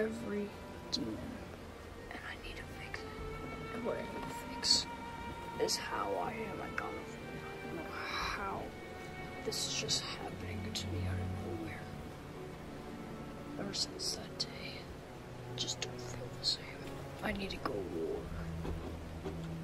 every demon, and I need to fix it. And what I need to fix is how I am at God of War. I don't know how this is just happening to me out of nowhere. Ever since that day, I just don't feel the same. I need to go war.